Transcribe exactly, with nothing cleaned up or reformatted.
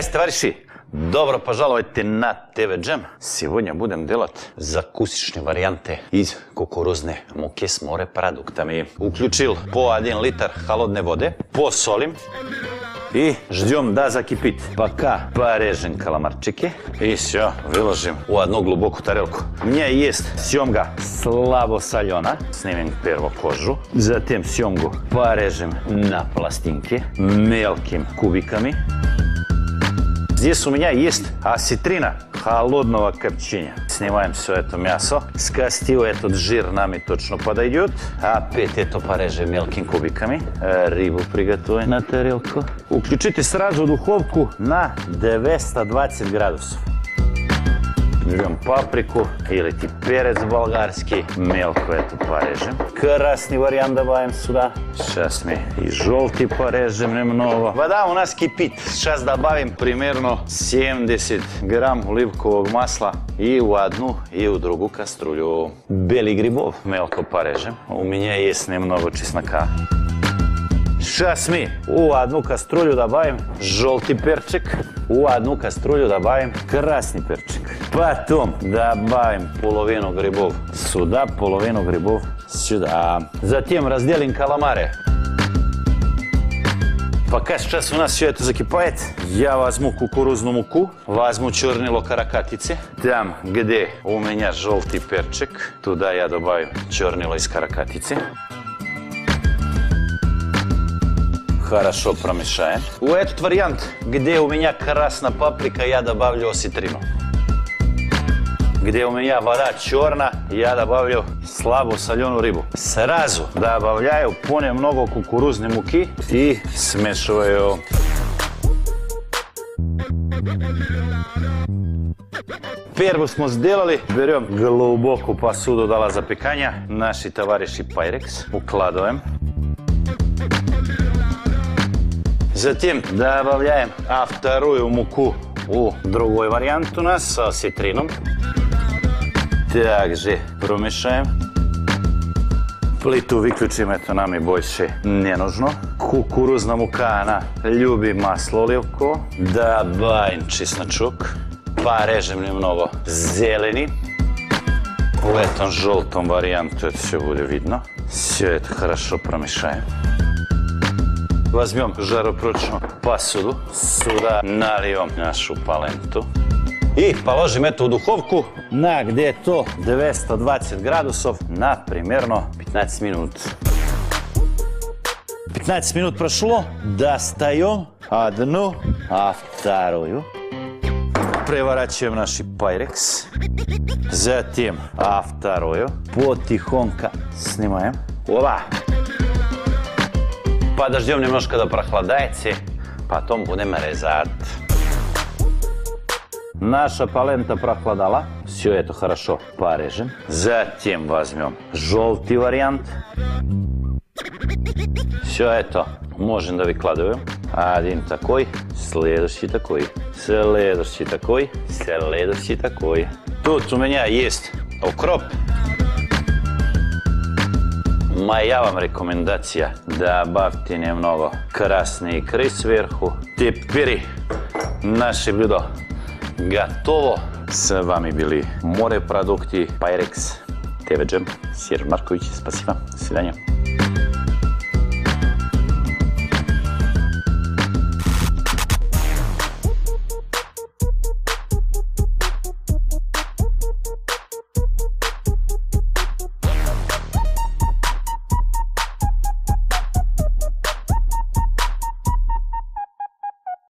Здрасте, товарищи! Добро пожаловать на ТВ Джем. Сегодня будем делать закусочные варианты из кукурузной муки с морепродуктами. Включил по один литр холодной воды, посолим и ждем, да закипит. Пока порежем каламарчики и все, выложим в одну глубокую тарелку. У меня есть семга слабо солена. Снимем первую кожу. Затем семгу порежем на пластинки мелкими кубиками. Здесь у меня есть осетрина холодного копчения. Снимаем все это мясо. С кости этот жир нам точно подойдет. Опять это порежем мелкими кубиками. Рыбу приготовим на тарелку. Включите сразу духовку на двести двадцать градусов. Берем паприку или перец болгарский. Мелко это порежем. Красный вариант добавим сюда. Сейчас мы и желтый порежем немного. Вода у нас кипит. Сейчас добавим примерно семьдесят грамм оливкового масла и в одну, и в другую кастрюлю. Белых грибов мелко порежем. У меня есть немного чеснока. Сейчас мы в одну кастрюлю добавим желтый перчик, в одну кастрюлю добавим красный перчик. Потом добавим половину грибов сюда, половину грибов сюда. Затем разделим каламары. Пока сейчас у нас все это закипает, я возьму кукурузную муку, возьму чернило каракатицы. Там, где у меня желтый перчик, туда я добавим чернило из каракатицы. Хорошо промешаем. В этот вариант, где у меня красная паприка, я добавлю осетрину. Где у меня вода черная, я добавлю слабо соленую рыбу. Сразу добавляю понемногу кукурузной муки и смешиваю. Первую мы сделали. Берем глубокую посуду для запекания. Наши товарищи Pyrex. Укладываем. Затем добавляем а вторую муку в другой вариант у нас с осетрином. Также промешаем. Плиту выключим, это нам и больше не нужно. Кукурузная мука, она любит масло оливковое. Добавим чесночок. Порежем немного зелени. В этом желтом варианте это все будет видно. Все это хорошо промешаем. Возьмем жаропрочную посуду, сюда нальем нашу поленту и положим эту в духовку на где-то двести двадцать градусов на примерно пятнадцать минут. пятнадцать минут прошло, достаем одну, а вторую. Преворачиваем наш Pyrex, затем а вторую, потихоньку снимаем. Оба! Подождем немножко, до прохладается, потом будем резать. Наша полента прохладала, все это хорошо порежем. Затем возьмем желтый вариант. Все это можем да выкладываем. Один такой, следующий такой, следующий такой, следующий такой. Тут у меня есть укроп. Моя вам рекомендация, добавьте немного красной икры сверху. Теперь наше блюдо готово. С вами были морепродукты Pyrex, ТВ Джем, Сергей Маркович. Спасибо, до свидания.